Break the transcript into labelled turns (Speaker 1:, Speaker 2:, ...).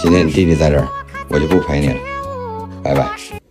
Speaker 1: 今天你弟弟在这儿，我就不陪你了，拜拜。